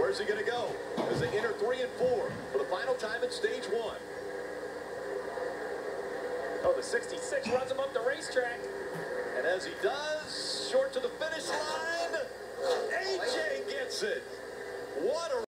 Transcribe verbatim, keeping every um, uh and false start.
Where's he going to go? As they enter three and four for the final time at stage one. Oh, the sixty-six runs him up the racetrack. And as he does, short to the finish line, A J gets it. What a